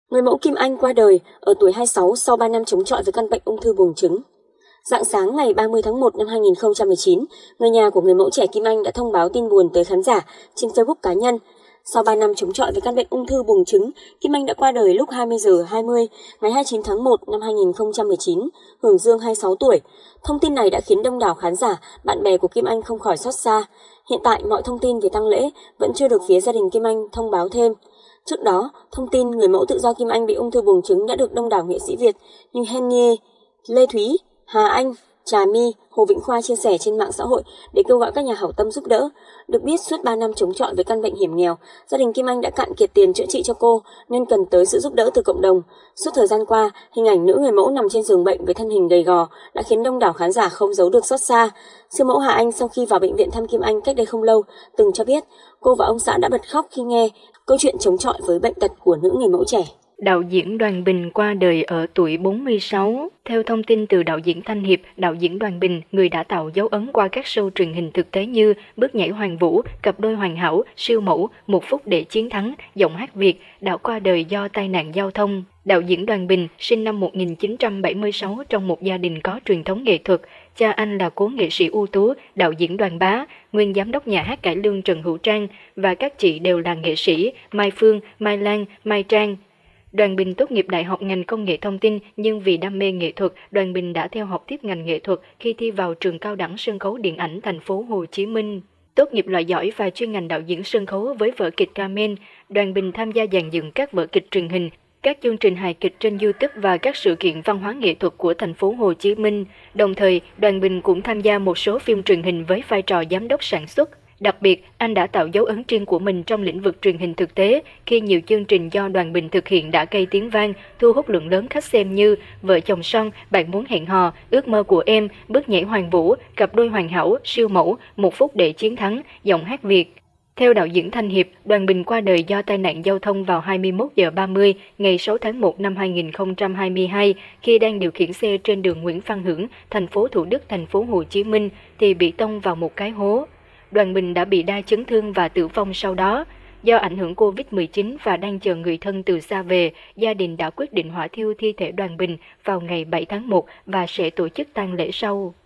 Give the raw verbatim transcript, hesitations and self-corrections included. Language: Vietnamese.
Người mẫu Kim Anh qua đời ở tuổi hai mươi sáu sau ba năm chống chọi với căn bệnh ung thư buồng trứng. Rạng sáng ngày ba mươi tháng một năm hai nghìn không trăm mười chín, người nhà của người mẫu trẻ Kim Anh đã thông báo tin buồn tới khán giả trên Facebook cá nhân. Sau ba năm chống chọi với căn bệnh ung thư buồng trứng, Kim Anh đã qua đời lúc hai mươi giờ hai mươi ngày hai mươi chín tháng một năm hai nghìn không trăm mười chín, hưởng dương hai mươi sáu tuổi. Thông tin này đã khiến đông đảo khán giả, bạn bè của Kim Anh không khỏi xót xa. Hiện tại mọi thông tin về tang lễ vẫn chưa được phía gia đình Kim Anh thông báo thêm. Trước đó, thông tin người mẫu tự do Kim Anh bị ung thư buồng trứng đã được đông đảo nghệ sĩ Việt như Henny, Lê Thúy, Hà Anh, Trà My, Hồ Vĩnh Khoa chia sẻ trên mạng xã hội để kêu gọi các nhà hảo tâm giúp đỡ. Được biết suốt ba năm chống chọi với căn bệnh hiểm nghèo, gia đình Kim Anh đã cạn kiệt tiền chữa trị cho cô nên cần tới sự giúp đỡ từ cộng đồng. Suốt thời gian qua, hình ảnh nữ người mẫu nằm trên giường bệnh với thân hình gầy gò đã khiến đông đảo khán giả không giấu được xót xa. Siêu mẫu Hà Anh sau khi vào bệnh viện thăm Kim Anh cách đây không lâu từng cho biết cô và ông xã đã bật khóc khi nghe câu chuyện chống chọi với bệnh tật của nữ người mẫu trẻ. Đạo diễn Đoàn Bình qua đời ở tuổi bốn mươi sáu. Theo thông tin từ đạo diễn Thanh Hiệp, đạo diễn Đoàn Bình, người đã tạo dấu ấn qua các show truyền hình thực tế như Bước nhảy Hoàng Vũ, Cặp đôi hoàn hảo, Siêu mẫu, Một phút để chiến thắng, Giọng hát Việt, đã qua đời do tai nạn giao thông. Đạo diễn Đoàn Bình sinh năm một nghìn chín trăm bảy mươi sáu trong một gia đình có truyền thống nghệ thuật. Cha anh là cố nghệ sĩ ưu tú, đạo diễn Đoàn Bá, nguyên giám đốc nhà hát cải lương Trần Hữu Trang và các chị đều là nghệ sĩ Mai Phương, Mai Lan, Mai Trang. Đoàn Bình tốt nghiệp Đại học ngành Công nghệ Thông tin nhưng vì đam mê nghệ thuật, Đoàn Bình đã theo học tiếp ngành nghệ thuật khi thi vào trường cao đẳng sân khấu điện ảnh thành phố Hồ Chí Minh. Tốt nghiệp loại giỏi và chuyên ngành đạo diễn sân khấu với vở kịch Carmen, Đoàn Bình tham gia dàn dựng các vở kịch truyền hình, các chương trình hài kịch trên YouTube và các sự kiện văn hóa nghệ thuật của thành phố Hồ Chí Minh. Đồng thời, Đoàn Bình cũng tham gia một số phim truyền hình với vai trò giám đốc sản xuất. Đặc biệt, anh đã tạo dấu ấn riêng của mình trong lĩnh vực truyền hình thực tế khi nhiều chương trình do Đoàn Bình thực hiện đã gây tiếng vang, thu hút lượng lớn khách xem như Vợ chồng son, Bạn muốn hẹn hò, Ước mơ của em, Bước nhảy Hoàng Vũ, Cặp đôi hoàn hảo, Siêu mẫu, Một phút để chiến thắng, Giọng hát Việt. Theo đạo diễn Thanh Hiệp, Đoàn Bình qua đời do tai nạn giao thông vào hai mươi mốt giờ ba mươi ngày sáu tháng một năm hai nghìn không trăm hai mươi hai khi đang điều khiển xe trên đường Nguyễn Văn Hưởng, thành phố Thủ Đức, thành phố Hồ Chí Minh thì bị tông vào một cái hố. Đoàn Bình đã bị đa chấn thương và tử vong sau đó. Do ảnh hưởng Covid mười chín và đang chờ người thân từ xa về, gia đình đã quyết định hỏa thiêu thi thể Đoàn Bình vào ngày bảy tháng một và sẽ tổ chức tang lễ sau.